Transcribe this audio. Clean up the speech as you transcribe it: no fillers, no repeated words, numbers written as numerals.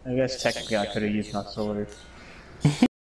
I guess technically I could have used my sword.